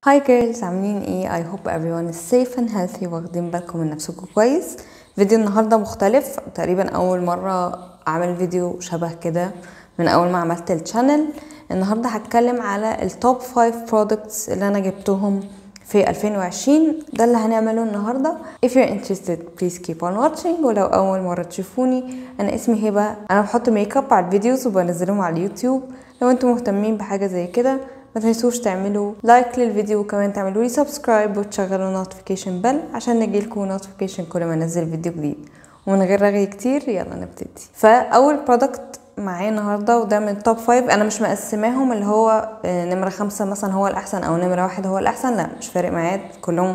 هاي جيرلز، عاملين ايه؟ I hope everyone is safe and healthy واخدين بالكم من نفسكم كويس. فيديو النهارده مختلف، تقريبا اول مره اعمل فيديو شبه كده من اول ما عملت الشانل. النهارده هتكلم على التوب 5 products اللي انا جبتهم في 2020. ده اللي هنعمله النهارده. If you're interested please keep on watching. ولو اول مره تشوفوني، انا اسمي هبه، انا بحط ميك اب على الفيديوز وبنزلهم على اليوتيوب. لو انتم مهتمين بحاجه زي كده ما تنسوش تعملوا لايك للفيديو، وكمان تعملوا لي سبسكرايب وتشغلوا نوتيفيكيشن بيل عشان نجيلكم نوتيفيكيشن كل ما انزل فيديو جديد. ومن غير رغي كتير يلا نبتدي. فاول برودكت معايا النهارده وده من توب 5، انا مش مقسماهم اللي هو نمره 5 مثلا هو الاحسن او نمره 1 هو الاحسن، لا مش فارق معايا، كلهم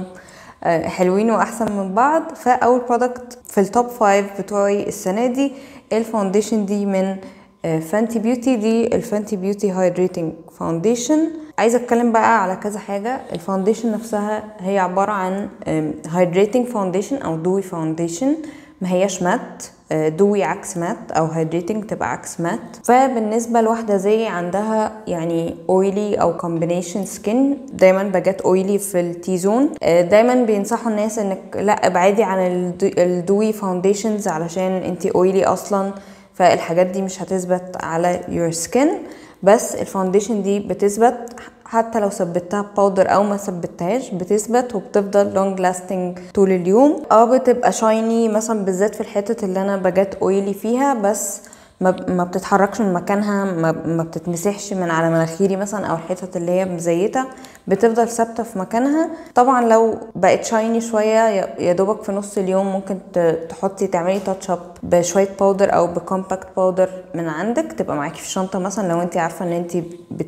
حلوين واحسن من بعض. فاول برودكت في التوب 5 بتوعي السنه دي الفاونديشن دي من فانتي بيوتي، دي الفانتي بيوتي هايدريتنج فاونديشن. عايزه اتكلم بقى على كذا حاجه. الفاونديشن نفسها هي عباره عن هايدريتنج فاونديشن او دوي فاونديشن، ما هياش مات. دوي عكس مات او هايدريتنج تبقى عكس مات. فبالنسبه لواحده زي عندها يعني اويلي او كومبينيشن سكين، دايما بجات اويلي في التي زون، دايما بينصحوا الناس انك لا ابعدي عن الدوي فاونديشنز علشان انتي اويلي اصلا، فالحاجات دي مش هتثبت على your skin. بس الفاونديشن دي بتثبت حتى لو ثبتها باودر او ما ثبتهاش، بتثبت وبتفضل لونج لاستنج طول اليوم. بتبقى شايني مثلا بالذات في الحتة اللي انا بجات اويلي فيها، بس ما بتتحركش من مكانها، ما بتتمسحش من على مناخيري مثلا، او الحتت اللي هي مزيته بتفضل ثابته في مكانها. طبعا لو بقت شايني شويه يا دوبك في نص اليوم ممكن تحطي تعملي تاتش اب بشويه باودر او بكومباكت باودر من عندك، تبقى معاكي في الشنطه مثلا. لو انت عارفه ان انت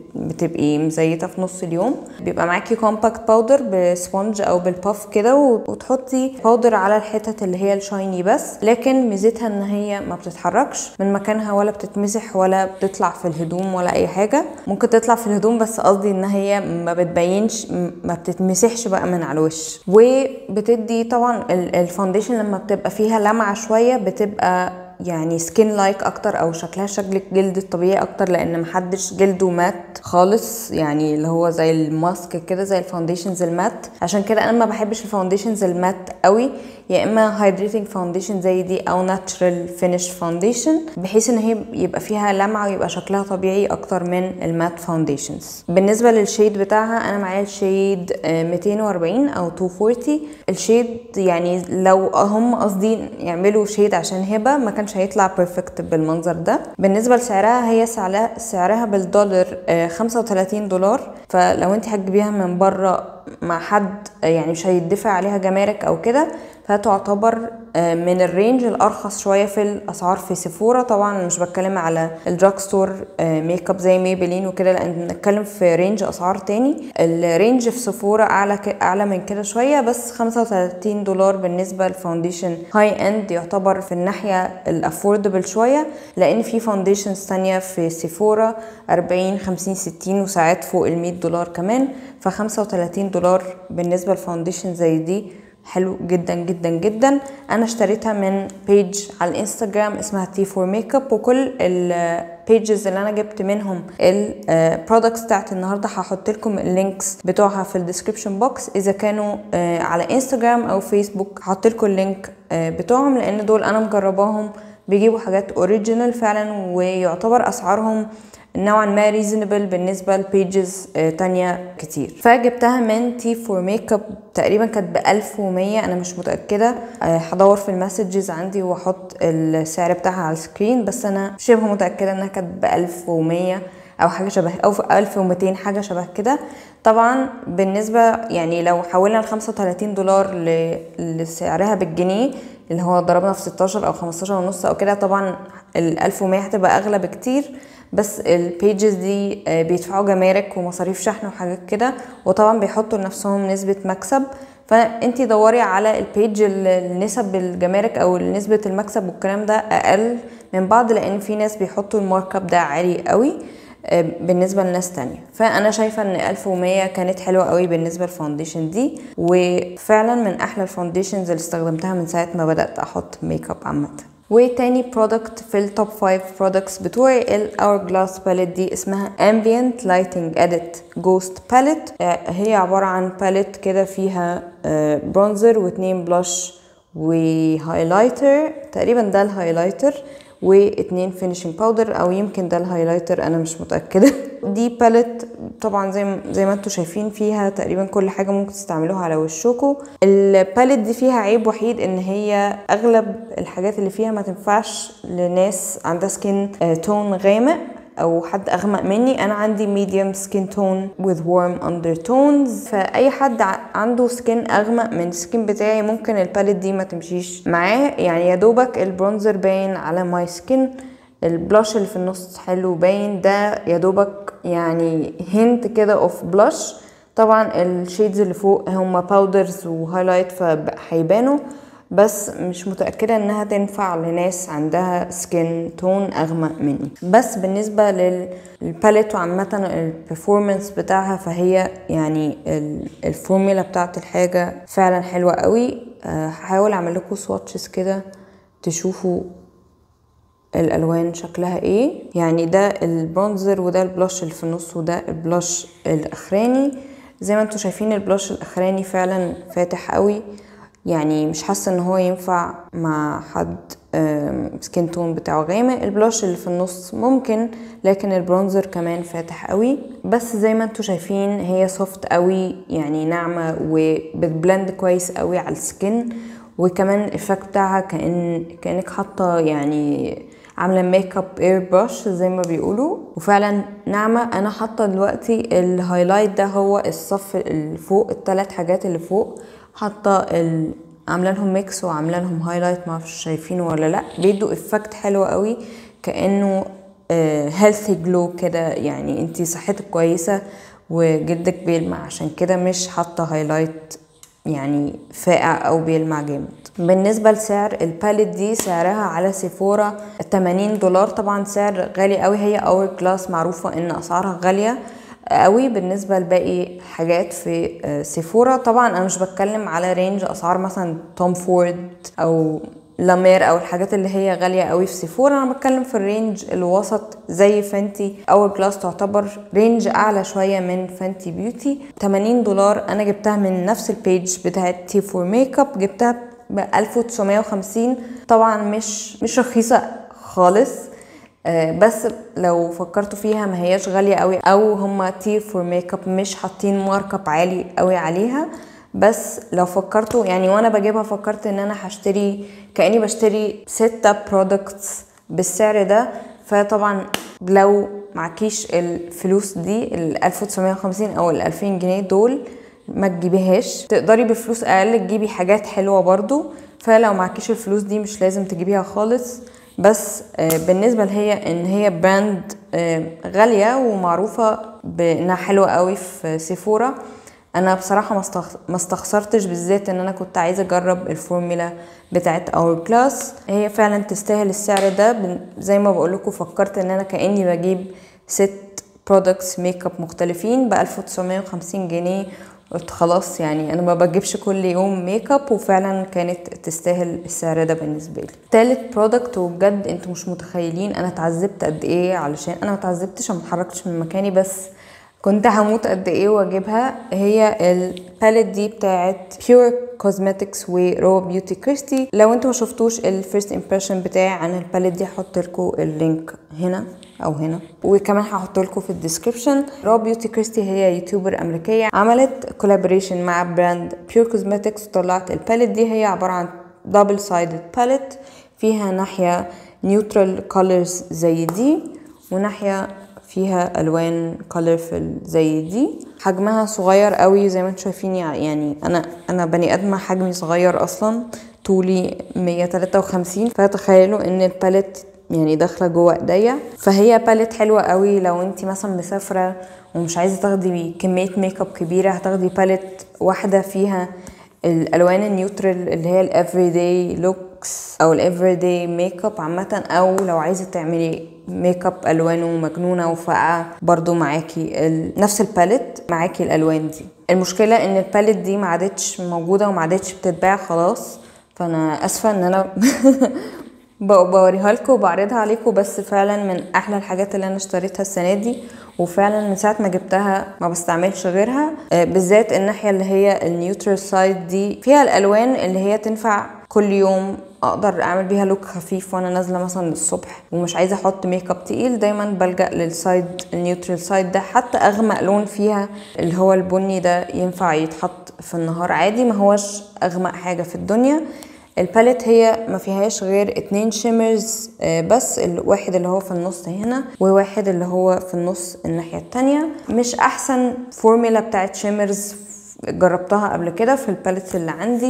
بتبقي مزيته في نص اليوم، بيبقى معاكي كومباكت باودر بسبونج او بالباف كده، وتحطي باودر على الحتت اللي هي الشايني بس. لكن ميزتها ان هي ما بتتحركش من مكانها ولا بتتمسح ولا بتطلع في الهدوم ولا اي حاجه. ممكن تطلع في الهدوم بس قصدي ان هي ما بتبينش، ما بتتمسحش بقى من على الوش. وبتدي طبعا الفاونديشن لما بتبقى فيها لمعه شويه بتبقى يعني سكين لايك اكتر، او شكلها شكل الجلد الطبيعي اكتر، لان محدش جلده مات خالص، يعني اللي هو زي الماسك كده زي الفاونديشنز المات. عشان كده انا ما بحبش الفاونديشنز المات قوي، يا اما هايدريتنج فاونديشن زي دي او ناتشرال فينيش فاونديشن، بحيث ان هي يبقى فيها لمعه ويبقى شكلها طبيعي اكتر من المات فاونديشنز. بالنسبه للشيد بتاعها انا معايا الشيد 240 او 240. الشيد يعني لو هم قاصدين يعملوا شيد عشان هبه ما كانش هيطلع بيرفكت بالمنظر ده. بالنسبه لسعرها، هي سعرها بالدولار $35، فلو انت هتجيبيها من بره مع حد يعني مش هيدفع عليها جمارك او كده، فتعتبر من الرينج الارخص شويه في الاسعار في سيفورا. طبعا مش بتكلم على الدراج ستور ميك اب زي ميبلين وكده، لان بنتكلم في رينج اسعار تاني. الرينج في سيفورا اعلى من كده شويه، بس $35 بالنسبه للفاونديشن هاي اند يعتبر في الناحيه الافوردبل شويه، لان في فاونديشنز تانية في سيفورا 40 50 60 وساعات فوق $100 كمان. $35 بالنسبه للفاونديشن زي دي حلو جدا جدا جدا. انا اشتريتها من بيج على الانستجرام اسمها تي فور ميك اب، وكل البيجز اللي انا جبت منهم البرودكتس بتاعت النهارده هحط لكم اللينكس بتوعها في الديسكريبشن بوكس. اذا كانوا على انستجرام او فيسبوك هحط لكم اللينك بتوعهم، لان دول انا مجرباهم بيجيبوا حاجات اوريجينال فعلا، ويعتبر اسعارهم نوعا ما ريزونبل بالنسبه لبيجز تانية كتير. فجبتها من تي فور ميك اب، تقريبا كانت ب1100، انا مش متاكده، هدور في المسجز عندي واحط السعر بتاعها على السكرين، بس انا شبه متاكده انها كانت ب1100 او حاجه شبه، او في 1200 حاجه شبه كده. طبعا بالنسبه يعني لو حولنا $35 لسعرها بالجنيه اللي هو ضربنا في 16 او 15 ونص او كده، طبعا ال1100 هتبقى اغلى بكتير. بس البيجز دي بيدفعوا جمارك ومصاريف شحن وحاجات كده، وطبعا بيحطوا لنفسهم نسبة مكسب. فانتي دوري على البيج النسب الجمارك او نسبة المكسب والكلام ده اقل من بعض، لان في ناس بيحطوا المارك اب ده عالي قوي بالنسبه لناس تانية. فانا شايفه ان 1100 كانت حلوه قوي بالنسبه للفاونديشن دي، وفعلا من احلى الفاونديشنز اللي استخدمتها من ساعه ما بدات احط ميك اب عامه. وتاني برودكت في التوب 5 برودكتس بتوعي Hourglass باليت دي، اسمها Ambient Lighting Edit Ghost Palette. هي عبارة عن باليت كده فيها برونزر واتنين بلاش وهايلايتر، تقريبا ده الهايلايتر، واتنين فينيشنج باودر، او يمكن ده الهايلايتر انا مش متأكدة. دي باليت طبعا زي ما انتوا شايفين فيها تقريبا كل حاجة ممكن تستعملوها على وشكوا. الباليت دي فيها عيب وحيد، ان هي اغلب الحاجات اللي فيها ما تنفعش لناس عندها سكين تون غامق او حد اغمق مني. انا عندي medium skin tone with warm undertones، فاي حد عنده سكين اغمق من السكين بتاعي ممكن الباليت دي ما تمشيش معاه. يعني يا دوبك البرونزر باين على ماي سكين، البلاش اللي في النص حلو باين، ده يا دوبك يعني هنت كده اوف بلاش. طبعا الشيدز اللي فوق هما باودرز وهايلايت فهيبانوا، بس مش متأكدة انها تنفع لناس عندها سكين تون اغمق مني. بس بالنسبة للباليت وعامة البرفورمانس بتاعها، فهي يعني الفورمولا بتاعت الحاجة فعلا حلوة قوي. هحاول اعمل لكم سواتشز كده تشوفوا الالوان شكلها ايه. يعني ده البرونزر وده البلاش اللي في النص وده البلاش الاخراني. زي ما انتوا شايفين البلاش الاخراني فعلا فاتح قوي، يعني مش حاسه ان هو ينفع مع حد سكين تون بتاعه غامق. البلاش اللي في النص ممكن، لكن البرونزر كمان فاتح قوي. بس زي ما انتوا شايفين هي سوفت قوي، يعني ناعمه وبتبلند كويس قوي على السكين، وكمان الافكت بتاعها كانك حاطه يعني عامله ميك اب اير برش زي ما بيقولوا، وفعلا ناعمه. انا حاطه دلوقتي الهايلايت ده هو الصف اللي فوق، الثلاث حاجات اللي فوق حاطه عامله لهم ميكس وعامله لهم هايلايت، ما اعرفش شايفينه ولا لا. بيدوا افكت حلو قوي كانه هيلثي جلو كده، يعني انتي صحتك كويسه وجلدك بيلمع، عشان كده مش حاطه هايلايت يعني فاقع او بيلمع جامد. بالنسبه لسعر الباليت دي، سعرها على سيفورا $80. طبعا سعر غالي قوي، هي Hourglass معروفه ان اسعارها غاليه قوي بالنسبه لباقي حاجات في سيفورا. طبعا انا مش بتكلم على رينج اسعار مثلا توم فورد او لامير او الحاجات اللي هي غاليه قوي في سيفورا، انا بتكلم في الرينج الوسط زي فانتي. Hourglass تعتبر رينج اعلى شويه من فانتي بيوتي. $80 انا جبتها من نفس البيج بتاعت تي فور ميك اب، جبتها ب 1950. طبعا مش رخيصه خالص، بس لو فكرتوا فيها ما هياش غالية قوي، او هما تي فور ميك اب مش حاطين مارك اب عالي قوي عليها. بس لو فكرتوا يعني وانا بجيبها فكرت ان انا هشتري كأني بشتري 6 برودكتس بالسعر ده. فطبعا لو معكيش الفلوس دي ال 1950 او ال 2000 جنيه دول ما تجيبيهاش، تقدري بفلوس اقل تجيبي حاجات حلوة برضو. فلو معكيش الفلوس دي مش لازم تجيبيها خالص. بس بالنسبة لهي ان هي براند غالية ومعروفة بانها حلوة قوي في سيفورا، انا بصراحة ما استخسرتش، بالذات ان انا كنت عايزة اجرب الفورمولا بتاعت Hourglass. هي فعلا تستاهل السعر ده. زي ما بقولكوا فكرت ان انا كأني بجيب 6 برودكتس ميك اب مختلفين ب 1950 جنيه. قلت خلاص يعني انا ما بجيبش كل يوم ميك اب، وفعلا كانت تستاهل السعر ده بالنسبه لي. تالت برودكت، وبجد انتوا مش متخيلين انا اتعذبت قد ايه، علشان انا ما اتعذبتش، ما اتحركتش من مكاني، بس كنت هموت قد ايه واجيبها. هي الباليت دي بتاعت Pure Cosmetics و Raw Beauty Christy. لو انتوا ما شفتوش الفيرست امبريشن بتاعي عن الباليت دي هحط لكم اللينك هنا او هنا، وكمان هحط لكم في الديسكريبشن. Raw Beauty Christy هي يوتيوبر امريكيه، عملت كولابوريشن مع براند Pure Cosmetics وطلعت الباليت دي. هي عباره عن دبل سايدد باليت، فيها ناحيه نيوترال كولرز زي دي، وناحيه فيها الوان كولرفل زي دي. حجمها صغير قوي زي ما انتم شايفين، يعني انا بني ادمه حجمي صغير اصلا، طولي 153، فتخيلوا ان الباليت يعني داخله جوه ايديا. فهي باليت حلوه قوي لو انت مثلا مسافره ومش عايزه تاخدي كميه ميك اب كبيره، هتاخدي باليت واحده فيها الالوان النيوترال اللي هي الافري داي لوكس او الافري داي ميك اب عامه، او لو عايزه تعملي ميك اب الوانه مجنونه وفاقعه برضو معاكي نفس الباليت، معاكي الالوان دي. المشكله ان الباليت دي ما عادتش موجوده وما عادتش بتتباع خلاص، فانا اسفه ان انا بوريها لكم وبعرضها عليكم، بس فعلا من احلى الحاجات اللي انا اشتريتها السنه دي، وفعلا من ساعه ما جبتها ما بستعملش غيرها. بالذات الناحيه اللي هي النيوترال سايد دي فيها الالوان اللي هي تنفع كل يوم، اقدر اعمل بيها لوك خفيف وانا نازله مثلا الصبح ومش عايزه احط ميك اب تقيل. دايما بلجأ للسايد النيوترال سايد ده. حتى اغمق لون فيها اللي هو البني ده ينفع يتحط في النهار عادي، ما هوش اغمق حاجه في الدنيا. الباليت هي ما فيهاش غير 2 شيمرز بس، الواحد اللي هو في النص هنا وواحد اللي هو في النص الناحيه التانية. مش احسن فورميلا بتاعت شيمرز جربتها قبل كده في الباليت اللي عندي،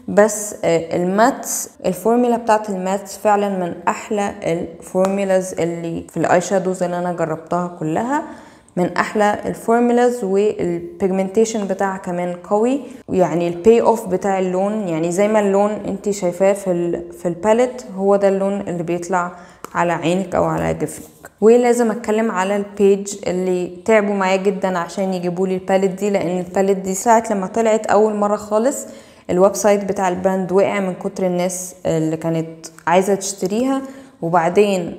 بس المات الفورميلا بتاعت المات فعلا من احلى الفورميلاز اللي في الاي شادوز اللي انا جربتها كلها، من احلى الفورمولاز. والبيجمنتيشن بتاعها كمان قوي، يعني البي اوف بتاع اللون، يعني زي ما اللون انت شايفاه في الباليت هو ده اللون اللي بيطلع على عينك او على جفنك. ولازم اتكلم على البيج اللي تعبوا معايا جدا عشان يجيبوا لي الباليت دي، لان الباليت دي ساعه لما طلعت اول مره خالص الويب سايت بتاع البراند وقع من كتر الناس اللي كانت عايزه تشتريها، وبعدين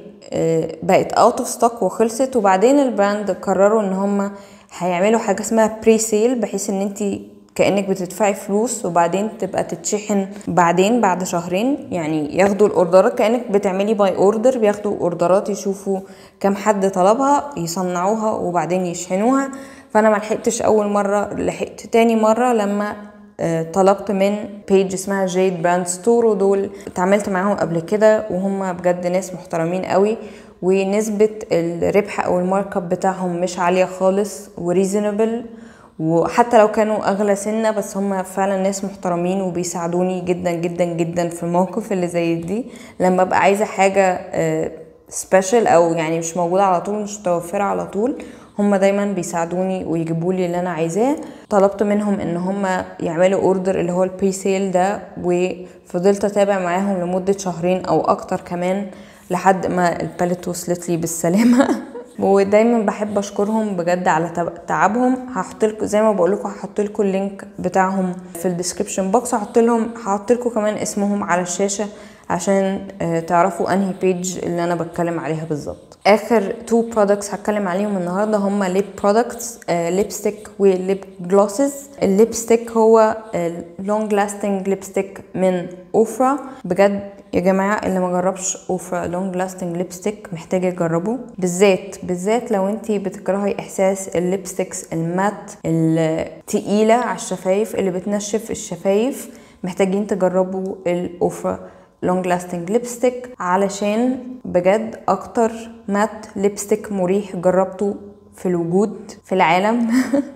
بقت اوت اوف ستوك وخلصت. وبعدين البراند قرروا ان هم هيعملوا حاجه اسمها بري سيل، بحيث ان انت كانك بتدفعي فلوس وبعدين تبقى تتشحن بعدين بعد شهرين. يعني ياخدوا الاوردرات كانك بتعملي باي اوردر، بياخدوا اوردرات يشوفوا كم حد طلبها يصنعوها وبعدين يشحنوها. فانا ما لحقتش اول مره، لحقت تاني مره لما طلبت من بيج اسمها جيد براند ستور، ودول اتعاملت معاهم قبل كده وهم بجد ناس محترمين قوي، ونسبة الربح او المارك اب بتاعهم مش عالية خالص وريزونبل، وحتى لو كانوا اغلى سنة بس هم فعلا ناس محترمين وبيساعدوني جدا جدا جدا في الموقف اللي زي دي. لما ابقى عايزة حاجة سبيشال او يعني مش موجودة على طول، مش متوفرة على طول، هم دايما بيساعدوني ويجيبوا لي اللي انا عايزاه. طلبت منهم ان هم يعملوا اوردر اللي هو البري سيل ده، وفضلت اتابع معاهم لمدة شهرين او اكتر كمان لحد ما الباليت وصلت لي بالسلامة. ودايما بحب اشكرهم بجد على تعبهم. هحط لكم زي ما بقول لكم، هحط لكم اللينك بتاعهم في الديسكريبشن بوكس، هحط لكم كمان اسمهم على الشاشة عشان تعرفوا انهي بيج اللي انا بتكلم عليها بالظبط. اخر 2 برودكتس هتكلم عليهم النهارده هما ليب برودكتس، ليبستيك وليب جلوسز. الليبستيك هو لونج لاستنج ليبستيك من اوفرا. بجد يا جماعه اللي ما جربش اوفرا لونج لاستنج ليبستيك محتاج يجربه، بالذات لو انتي بتكرهي احساس الليبستيكس المات التقيله على الشفايف اللي بتنشف الشفايف، محتاجين تجربوا الاوفرا لونج لاستنج ليبستيك، علشان بجد اكتر مات ليبستيك مريح جربته في الوجود في العالم.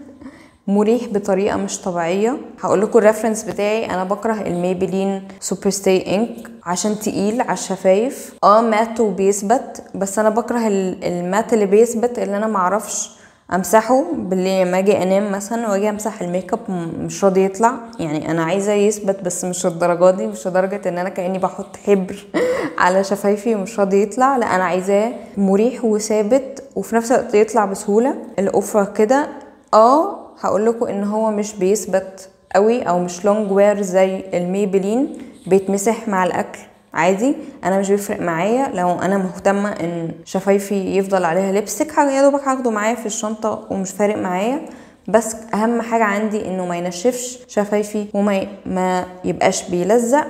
مريح بطريقه مش طبيعيه. هقول لكم الريفرنس بتاعي، انا بكره الميبلين سوبر ستاي انك عشان تقيل على الشفايف، مات وبيثبت، بس انا بكره المات اللي بيثبت اللي انا معرفش امسحه بالليل لما اجي انام مثلا واجي امسح الميك اب مش راضي يطلع. يعني انا عايزه يثبت بس مش الدرجه دي، مش لدرجه ان انا كاني بحط حبر على شفايفي ومش راضي يطلع، لا انا عايزاه مريح وثابت وفي نفس الوقت يطلع بسهوله. الاوفرا كده هقول لكم ان هو مش بيثبت قوي او مش لونج وير زي الميبلين، بيتمسح مع الاكل عادي. انا مش بيفرق معايا لو انا مهتمه ان شفايفي يفضل عليها ليبستيك، يا دوبك هاخده معايا في الشنطه ومش فارق معايا. بس اهم حاجه عندي انه ما ينشفش شفايفي وما يبقاش بيلزق،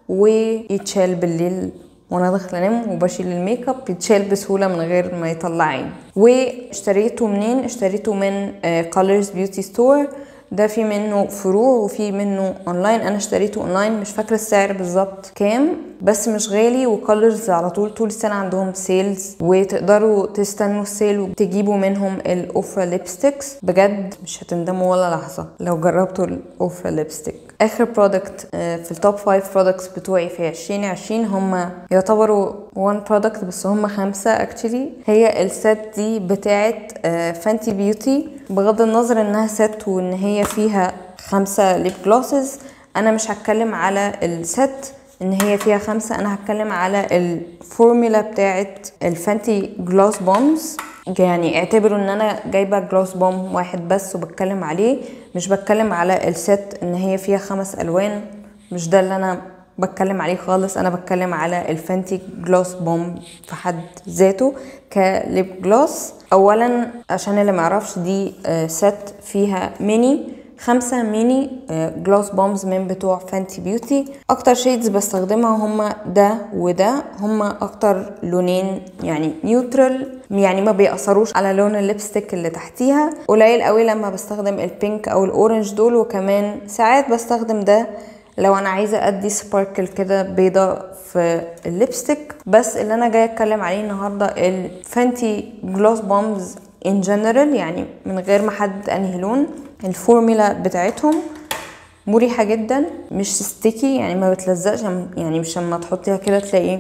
ويتشال بالليل وانا داخله انام وبشيل الميك اب يتشال بسهوله من غير ما يطلع عين. واشتريته منين؟ اشتريته من كولرز بيوتي ستور. ده في منه فروع وفي منه اونلاين. انا اشتريته اونلاين، مش فاكره السعر بالظبط كام بس مش غالي. وكولرز على طول السنه عندهم سيلز، وتقدروا تستنوا السيل وتجيبوا منهم الاوفرا ليبستيكس. بجد مش هتندموا ولا لحظه لو جربتوا الاوفرا ليبستيك. اخر برودكت في التوب 5 برودكتس بتوعي في 2020 هم يعتبروا 1 برودكت بس هم 5 اكشلي. هي السيت دي بتاعت فانتي بيوتي. بغض النظر انها سيت وان هي فيها 5 ليب جلوسز، انا مش هتكلم على السيت ان هي فيها 5، انا هتكلم على الفورمولا بتاعت الفانتي جلوس بومز. يعني اعتبروا ان انا جايبه جلوس بوم واحد بس وبتكلم عليه، مش بتكلم على السيت ان هي فيها 5 الوان. مش ده اللي انا بتكلم عليه خالص، انا بتكلم على الفانتي جلوس بوم في حد ذاته كليب جلوس. اولا عشان اللي معرفش، دي ست فيها ميني 5 ميني جلوس بومز من بتوع فانتي بيوتي. اكتر شيدز بستخدمها هما ده وده، هما اكتر لونين يعني نيوترال، يعني ما بيأثروش على لون الليبستيك اللي تحتيها. قليل قوي لما بستخدم البينك او الاورنج دول، وكمان ساعات بستخدم ده لو انا عايزه ادي سباركل كده بيضه في الليبستيك. بس اللي انا جايه اتكلم عليه النهارده الفانتي جلوس بومز ان جنرال، يعني من غير ما حد انهي لون. الفورميلا بتاعتهم مريحه جدا، مش ستيكي، يعني ما بتلزقش، يعني مش لما تحطيها كده تلاقي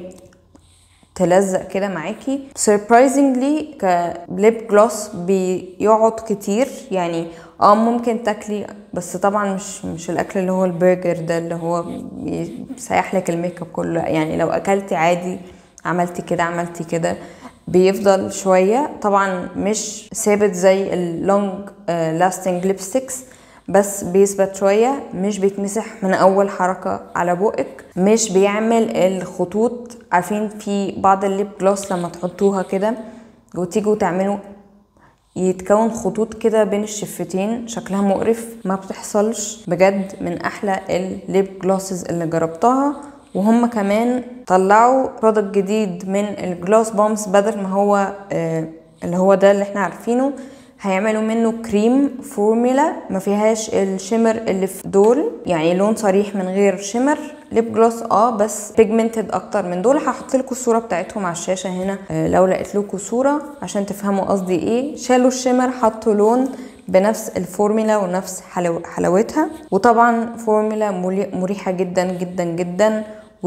تلزق كده معاكي. surprisingly كليب جلوس بيقعد كتير، يعني ممكن تاكلي، بس طبعا مش الاكل اللي هو البرجر ده اللي هو بيسيح لك الميك اب كله. يعني لو اكلتي عادي، عملتي كده بيفضل شويه. طبعا مش ثابت زي اللونج لاستنج ليبستيكس، بس بيثبت شويه، مش بيتمسح من اول حركه على بقك، مش بيعمل الخطوط. عارفين في بعض الليب جلوس لما تحطوها كده وتيجوا تعملوا يتكون خطوط كده بين الشفتين، شكلها مقرف، ما بتحصلش. بجد من احلى الليب جلوسز اللي جربتها. وهم كمان طلعوا برودكت جديد من الجلوس بومز، بدل ما هو اللي هو ده اللي احنا عارفينه، هيعملوا منه كريم فورميلا ما فيهاش الشمر اللي في دول، يعني لون صريح من غير شمر. ليب جلوس بس بيجمنتد اكتر من دول. هحط لكم الصوره بتاعتهم على الشاشه هنا لو لقيت لكم صوره عشان تفهموا قصدي ايه. شالوا الشمر، حطوا لون بنفس الفورميلا ونفس حلاوتها. وطبعا فورميلا مريحه جدا جدا جدا،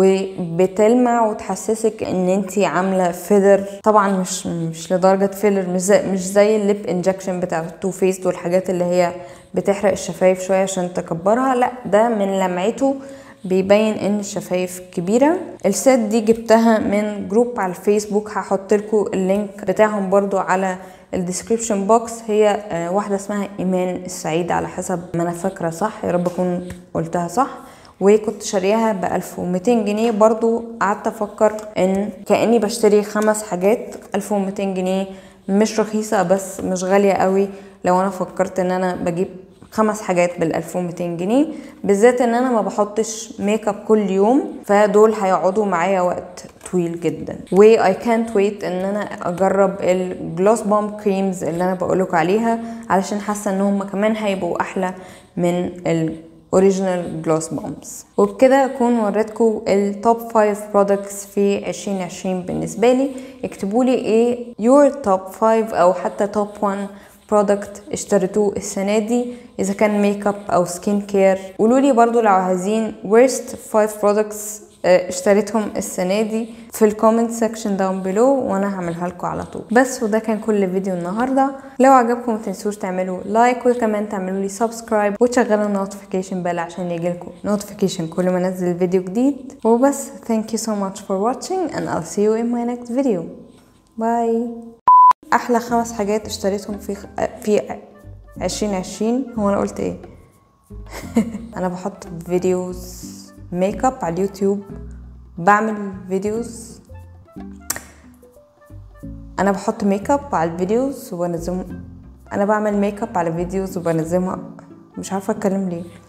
وبتلمع وتحسسك ان انتي عامله فيلر. طبعا مش لدرجه فيلر، مش زي الليب انجكشن بتاع التو فيس والحاجات اللي هي بتحرق الشفايف شويه عشان تكبرها. لا، ده من لمعته بيبين ان الشفايف كبيره. السيت دي جبتها من جروب على الفيسبوك، هحط لكم اللينك بتاعهم برضو على الديسكريبشن بوكس. هي واحده اسمها ايمان السعيد على حسب ما انا فاكره صح، يا رب اكون قلتها صح. وكنت شاريها ب 1200 جنيه. برضو قعدت افكر ان كاني بشتري 5 حاجات. 1200 جنيه مش رخيصه، بس مش غاليه قوي لو انا فكرت ان انا بجيب 5 حاجات بال 1200 جنيه، بالذات ان انا ما بحطش ميك اب كل يوم، فدول هيقعدوا معايا وقت طويل جدا. و I can't wait ان انا اجرب الجلوس بوم كريمز اللي انا بقولك عليها، علشان حاسه ان هم كمان هيبقوا احلى من اوريجينال جلوس بومز. وبكده اكون وريتكم التوب 5 برودكتس في 2020 بالنسبه لي. اكتبوا لي ايه your top 5 او حتى top 1 برودكت اشتريتوه السنه دي، اذا كان ميك اب او سكين كير. قولوا لي برضو لو عايزين worst 5 برودكتس اشتريتهم السنه دي في الكومنت سيكشن داون بلو، وانا هعملها لكم على طول. بس وده كان كل فيديو النهارده. لو عجبكم ما تنسوش تعملوا لايك، وكمان تعملوا لي سبسكرايب وتشغلوا النوتيفيكيشن بيل عشان يجيلكم نوتيفيكيشن كل ما انزل فيديو جديد. وبس thank you so much for watching and I'll see you in my next video. باي. احلى 5 حاجات اشتريتهم في 2020. هو انا قلت ايه؟ انا بحط فيديوز ميك اب على اليوتيوب، بعمل فيديوز، انا بحط ميك اب على الفيديوز وبنزلهم، انا بعمل ميك اب على فيديوز وبنزلها. مش عارفه اتكلم ليه.